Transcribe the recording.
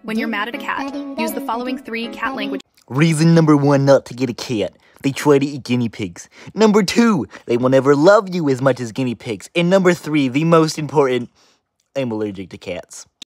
When you're mad at a cat, use the following 3 cat language. Reason number 1 not to get a cat. They try to eat guinea pigs. Number 2, they will never love you as much as guinea pigs. And number 3, the most important, I'm allergic to cats.